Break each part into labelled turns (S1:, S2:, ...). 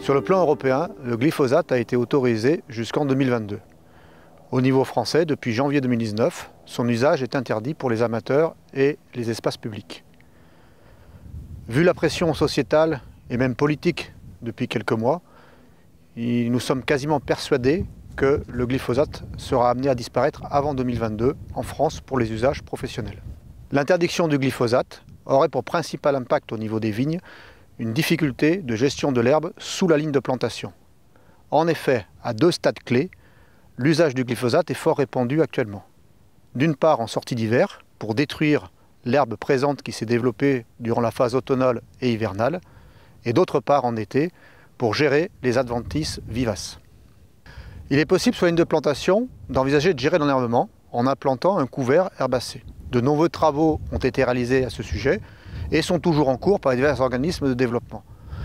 S1: Sur le plan européen, le glyphosate a été autorisé jusqu'en 2022. Au niveau français, depuis janvier 2019, son usage est interdit pour les amateurs et les espaces publics. Vu la pression sociétale et même politique depuis quelques mois, nous sommes quasiment persuadés que le glyphosate sera amené à disparaître avant 2022 en France pour les usages professionnels. L'interdiction du glyphosate aurait pour principal impact au niveau des vignes une difficulté de gestion de l'herbe sous la ligne de plantation. En effet, à deux stades clés, l'usage du glyphosate est fort répandu actuellement. D'une part en sortie d'hiver, pour détruire l'herbe présente qui s'est développée durant la phase automnale et hivernale, et d'autre part en été, pour gérer les adventices vivaces. Il est possible sur la ligne de plantation d'envisager de gérer l'enherbement en implantant un couvert herbacé. De nombreux travaux ont été réalisés à ce sujet et sont toujours en cours par les divers organismes de développement.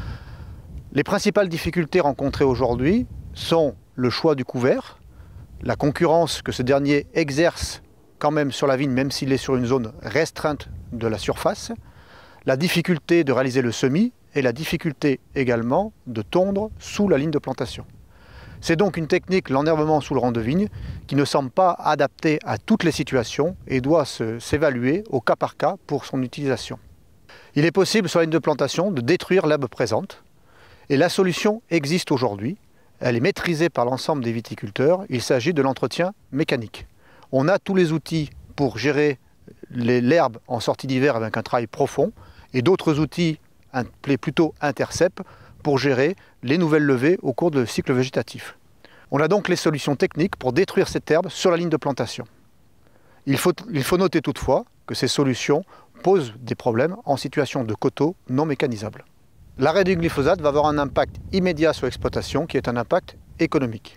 S1: Les principales difficultés rencontrées aujourd'hui sont le choix du couvert, la concurrence que ce dernier exerce quand même sur la vigne, même s'il est sur une zone restreinte de la surface, la difficulté de réaliser le semis et la difficulté également de tondre sous la ligne de plantation. C'est donc une technique, l'enherbement sous le rang de vigne, qui ne semble pas adaptée à toutes les situations et doit s'évaluer au cas par cas pour son utilisation. Il est possible sur la ligne de plantation de détruire l'herbe présente et la solution existe aujourd'hui. Elle est maîtrisée par l'ensemble des viticulteurs. Il s'agit de l'entretien mécanique. On a tous les outils pour gérer l'herbe en sortie d'hiver avec un travail profond et d'autres outils appelés plutôt intercept pour gérer les nouvelles levées au cours du cycle végétatif. On a donc les solutions techniques pour détruire cette herbe sur la ligne de plantation. Il faut noter toutefois que ces solutions posent des problèmes en situation de coteaux non mécanisables. L'arrêt du glyphosate va avoir un impact immédiat sur l'exploitation qui est un impact économique.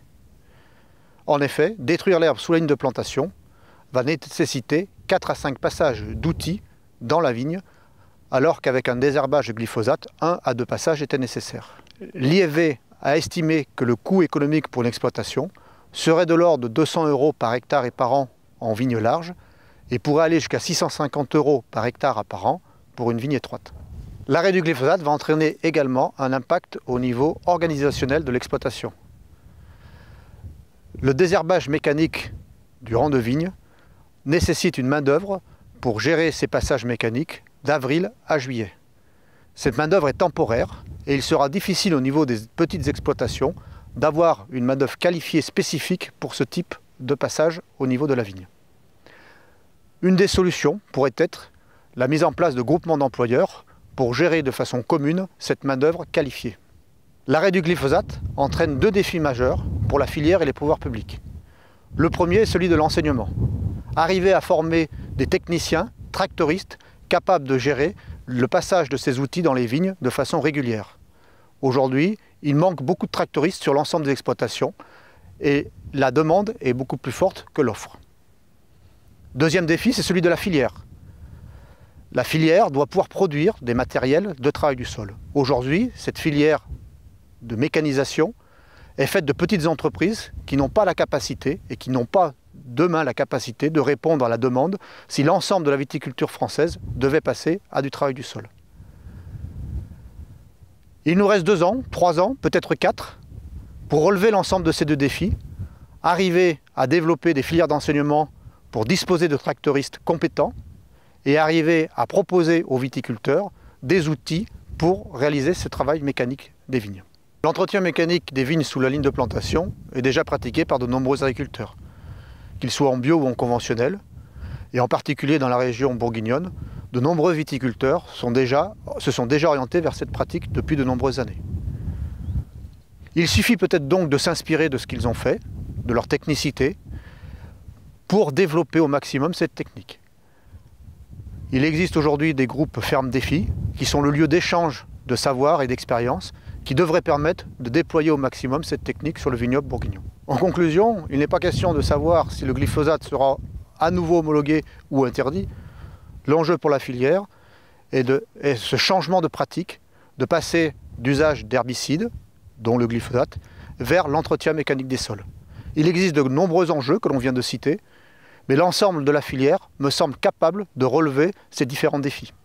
S1: En effet, détruire l'herbe sous la ligne de plantation va nécessiter 4 à 5 passages d'outils dans la vigne, alors qu'avec un désherbage de glyphosate, 1 à 2 passages étaient nécessaires. L'IFV a estimé que le coût économique pour l'exploitation serait de l'ordre de 200 € par hectare et par an en vigne large et pourrait aller jusqu'à 650 € par hectare et par an pour une vigne étroite. L'arrêt du glyphosate va entraîner également un impact au niveau organisationnel de l'exploitation. Le désherbage mécanique du rang de vigne nécessite une main-d'œuvre pour gérer ces passages mécaniques d'avril à juillet. Cette main-d'œuvre est temporaire et il sera difficile au niveau des petites exploitations d'avoir une main-d'œuvre qualifiée spécifique pour ce type de passage au niveau de la vigne. Une des solutions pourrait être la mise en place de groupements d'employeurs pour gérer de façon commune cette main-d'œuvre qualifiée. L'arrêt du glyphosate entraîne 2 défis majeurs pour la filière et les pouvoirs publics. Le premier est celui de l'enseignement. Arriver à former des techniciens, tractoristes, capables de gérer le passage de ces outils dans les vignes de façon régulière. Aujourd'hui, il manque beaucoup de tractoristes sur l'ensemble des exploitations et la demande est beaucoup plus forte que l'offre. Deuxième défi, c'est celui de la filière. La filière doit pouvoir produire des matériels de travail du sol. Aujourd'hui, cette filière de mécanisation est faite de petites entreprises qui n'ont pas la capacité et qui n'ont pas demain la capacité de répondre à la demande si l'ensemble de la viticulture française devait passer à du travail du sol. Il nous reste 2 ans, 3 ans, peut-être 4 pour relever l'ensemble de ces 2 défis, arriver à développer des filières d'enseignement pour disposer de tractoristes compétents et arriver à proposer aux viticulteurs des outils pour réaliser ce travail mécanique des vignes. L'entretien mécanique des vignes sous la ligne de plantation est déjà pratiqué par de nombreux agriculteurs, qu'ils soient en bio ou en conventionnel, et en particulier dans la région bourguignonne, de nombreux viticulteurs se sont déjà orientés vers cette pratique depuis de nombreuses années. Il suffit peut-être donc de s'inspirer de ce qu'ils ont fait, de leur technicité, pour développer au maximum cette technique. Il existe aujourd'hui des groupes Ferme Défi qui sont le lieu d'échange de savoir et d'expérience qui devraient permettre de déployer au maximum cette technique sur le vignoble bourguignon. En conclusion, il n'est pas question de savoir si le glyphosate sera à nouveau homologué ou interdit. L'enjeu pour la filière est ce changement de pratique, de passer d'usage d'herbicides, dont le glyphosate, vers l'entretien mécanique des sols. Il existe de nombreux enjeux que l'on vient de citer, mais l'ensemble de la filière me semble capable de relever ces différents défis.